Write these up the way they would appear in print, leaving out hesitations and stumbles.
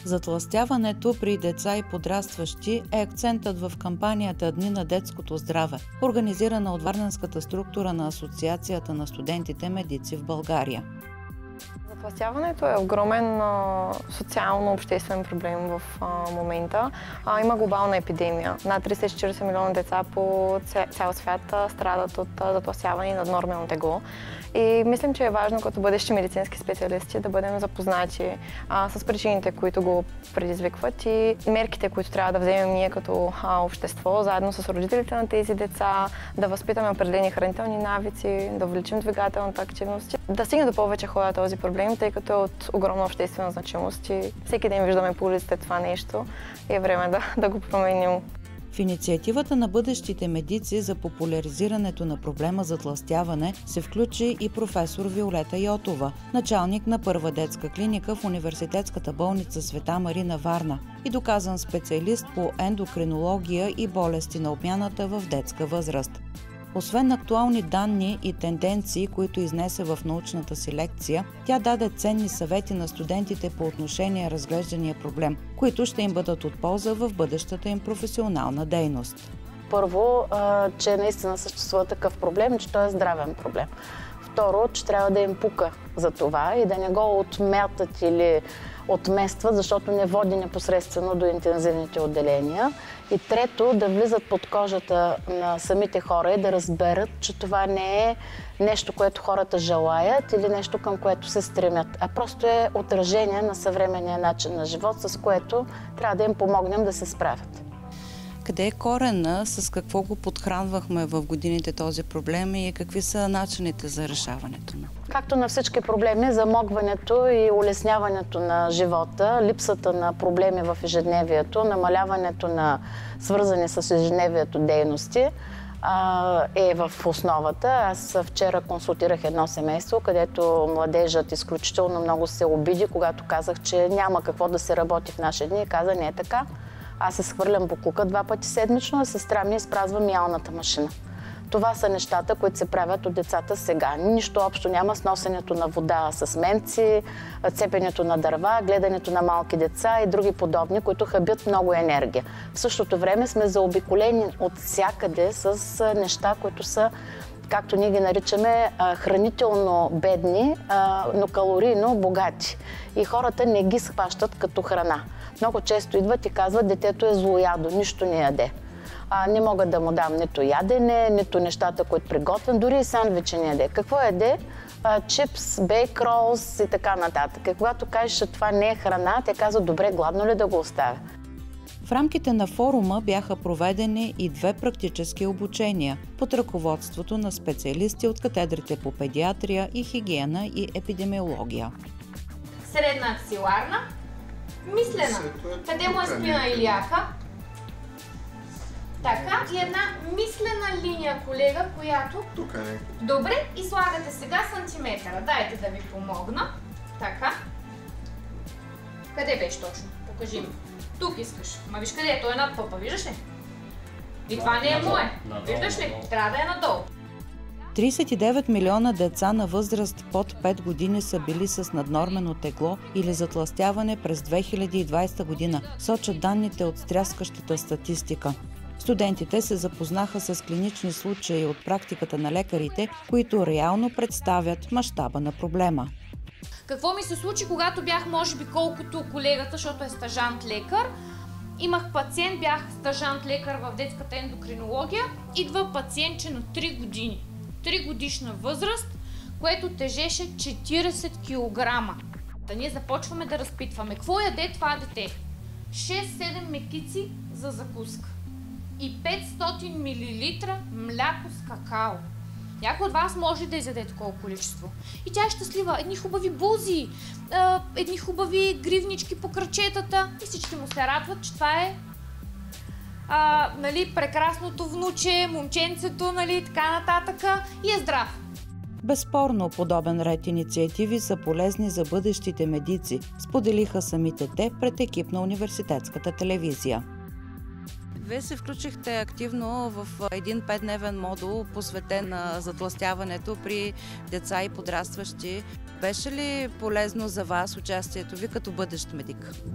Затлъстяването при деца и подрастващи е акцентът в кампанията Дни на детското здраве, организирана от Варненската структура на Асоциацията на студентите медици в България. Затлъстяването е огромен социално-обществен проблем в момента. Има глобална епидемия. Над 340 милиона деца по цял свят страдат от затлъстяване и наднормено тегло. И мислим, че е важно като бъдещи медицински специалисти да бъдем запознати с причините, които го предизвикват и мерките, които трябва да вземем ние като общество, заедно с родителите на тези деца, да възпитаме определени хранителни навици, да увеличим двигателната активност, да стигне до повече хора този проблем, тъй като е от огромна обществена значимост и всеки ден виждаме по улиците това нещо и е време да го променим. В инициативата на бъдещите медици за популяризирането на проблема затлъстяване се включи и професор Виолета Йотова, началник на първа детска клиника в Университетската болница Света Марина Варна и доказан специалист по ендокринология и болести на обмяната в детска възраст. Освен актуални данни и тенденции, които изнесе в научната си лекция, тя даде ценни съвети на студентите по отношение разглеждания проблем, които ще им бъдат от полза в бъдещата им професионална дейност. Първо, че наистина съществува такъв проблем, че той е здравен проблем. Второ, че трябва да им пука за това и да не го отмятат или отместват, защото не води непосредствено до интензивните отделения. И трето, да влизат под кожата на самите хора и да разберат, че това не е нещо, което хората желаят или нещо, към което се стремят, а просто е отражение на съвременния начин на живот, с което трябва да им помогнем да се справят. Къде е корена, с какво го подхранвахме в годините този проблем и какви са начините за решаването на? Както на всички проблеми, замогването и улесняването на живота, липсата на проблеми в ежедневието, намаляването на свързани с ежедневието дейности е в основата. Аз вчера консултирах едно семейство, където младежът изключително много се обиди, когато казах, че няма какво да се работи в наши дни и каза, не е така. Аз се схвърлям боклука 2 пъти седмично, а сестра ми изпразва миялната машина. Това са нещата, които се правят от децата сега. Нищо общо няма с носенето на вода с менци, цепенето на дърва, гледането на малки деца и други подобни, които хабят много енергия. В същото време сме заобиколени от всякъде с неща, които са, както ние ги наричаме, хранително бедни, но калорийно богати. И хората не ги схващат като храна. Много често идват и казват, детето е злоядо, нищо не яде. Не мога да му дам нито ядене, нито нещата, които приготвям, дори и сандвичи не яде. Какво яде? Чипс, бейк ролс и така нататък. И когато кажеш, че това не е храна, те казват, добре, гладно ли да го оставя? В рамките на форума бяха проведени и 2 практически обучения под ръководството на специалисти от катедрите по педиатрия и хигиена и епидемиология. Средна аксиларна, мислена. Къде му е спина илияка? Така, и една мислена линия, колега, която... Тук е. Добре, и слагате сега сантиметъра. Дайте да ви помогна. Така. Къде беше точно? Покажи ми. Тук искаш. Ма виж къде е? Той е над пъпа, виждаш ли? И това не е мое. Виждаш ли? Трябва да е надолу. 39 милиона деца на възраст под 5 години са били с наднормено тегло или затлъстяване през 2020 година, сочат данните от стряскащата статистика. Студентите се запознаха с клинични случаи от практиката на лекарите, които реално представят мащаба на проблема. Какво ми се случи, когато бях, може би, колкото колегата, защото е стажант лекар. Имах пациент, бях стажант лекар в детската ендокринология. Идва пациентче на 3 години. 3 годишна възраст, което тежеше 40 кг. Да ние започваме да разпитваме. Какво яде това дете? 6-7 мекици за закуска и 500 мл мляко с какао. Някой от вас може да изяде такова количество. И тя е щастлива. Едни хубави бузи, едни хубави гривнички по крачетата и всички му се радват, че това е прекрасното внуче, момченцето, така нататък и е здрав. Безспорно, подобен ред инициативи са полезни за бъдещите медици, споделиха самите те пред екип на университетската телевизия. Вие се включихте активно в един 5-дневен модул, посветен на затлъстяването при деца и подрастващи. Беше ли полезно за вас участието ви като бъдещ медик?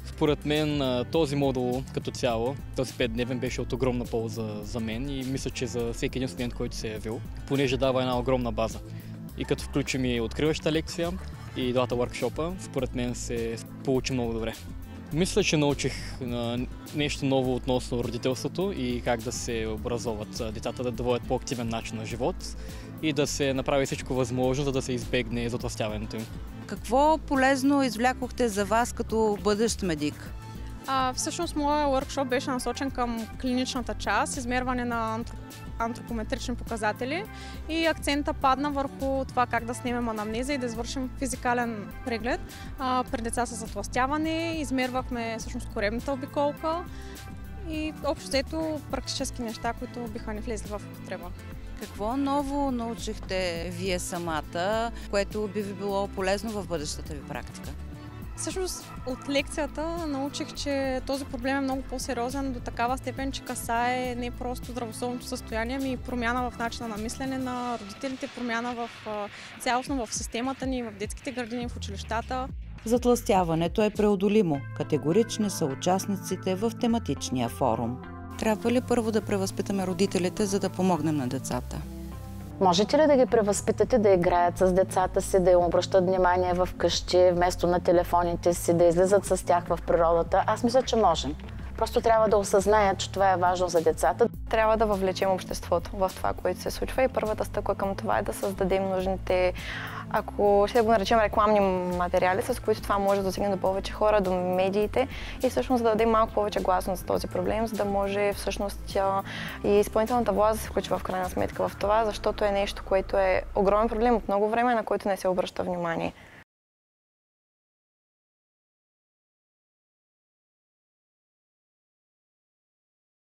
Според мен този модул като цяло, този 5-дневен беше от огромна полза за мен и мисля, че за всеки един студент, който се е явил, понеже дава една огромна база. И като включим и откриваща лекция и двата workshop-а, според мен се получи много добре. Мисля, че научих нещо ново относно родителството и как да се образоват децата, да водят по-активен начин на живот и да се направи всичко възможно, за да се избегне затлъстяването им. Какво полезно извлякохте за вас като бъдещ медик? Всъщност, моят workshop беше насочен към клиничната част, измерване на антропометрични показатели и акцента падна върху това как да снимем анамнеза и да извършим физикален преглед при деца с затлъстяване. Измервахме всъщност коремната обиколка и общо взето практически неща, които биха ни влезли в употреба. Какво ново научихте вие самата, което би ви било полезно в бъдещата ви практика? Всъщност от лекцията научих, че този проблем е много по-сериозен до такава степен, че касае не просто здравословното състояние, ами и промяна в начина на мислене на родителите, промяна цялостно в системата ни, в детските градини, в училищата. Затлъстяването е преодолимо. Категорични са участниците в тематичния форум. Трябва ли първо да превъзпитаме родителите, за да помогнем на децата? Можете ли да ги превъзпитате да играят с децата си, да им обръщат внимание в къщи, вместо на телефоните си, да излизат с тях в природата? Аз мисля, че можем. Просто трябва да осъзнаят, че това е важно за децата. Трябва да въвлечем обществото в това, което се случва и първата стъпка към това е да създадем нужните, ако ще го наречем рекламни материали, с които това може да достигне до повече хора, до медиите и всъщност да дадем малко повече гласност за този проблем, за да може всъщност и изпълнителната власт да се включи в крайна сметка в това, защото е нещо, което е огромен проблем от много време, на който не се обръща внимание.